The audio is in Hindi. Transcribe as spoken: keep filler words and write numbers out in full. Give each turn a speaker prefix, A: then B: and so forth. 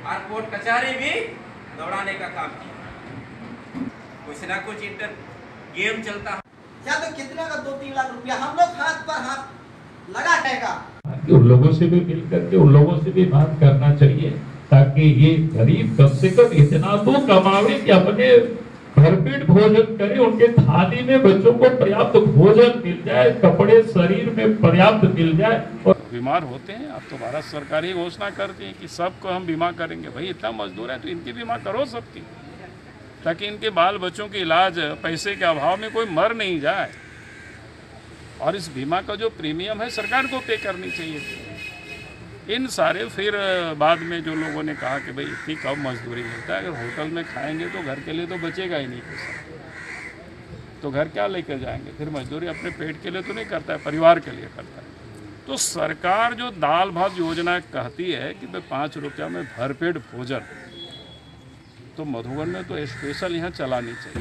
A: और कोर्ट कचहरी भी दौड़ाने का काम किया। कुछ ना कुछ इंटर गेम चलता है।
B: या तो कितना का दो तीन लाख रुपया हम लोग हाथ पर हाथ लगा देगा।
C: उन लोगों से भी मिल करके उन लोगों से भी बात करना चाहिए, ताकि ये गरीब कम से कम इतना तो कमावे कि अपने भरपेट भोजन करे, उनके थाली में बच्चों को पर्याप्त भोजन मिल जाए, कपड़े शरीर में पर्याप्त मिल जाए। और
D: बीमार होते हैं, अब तो भारत सरकार ही घोषणा करती है कि सबको हम बीमा करेंगे। भाई इतना मजदूर है तो इनकी बीमा करो सबकी, ताकि इनके बाल बच्चों के इलाज पैसे के अभाव में कोई मर नहीं जाए। और इस बीमा का जो प्रीमियम है सरकार को पे करनी चाहिए। इन सारे फिर बाद में जो लोगों ने कहा कि भाई इतनी कम मजदूरी मिलता है, अगर होटल में खाएंगे तो घर के लिए तो बचेगा ही नहीं पैसा, तो घर क्या लेकर जाएंगे? फिर मजदूरी अपने पेट के लिए तो नहीं करता है, परिवार के लिए करता है। तो सरकार जो दाल भात योजना कहती है कि भाई पाँच रुपया में भरपेट भोजन, तो मधुबन में तो स्पेशल यहाँ चलानी चाहिए।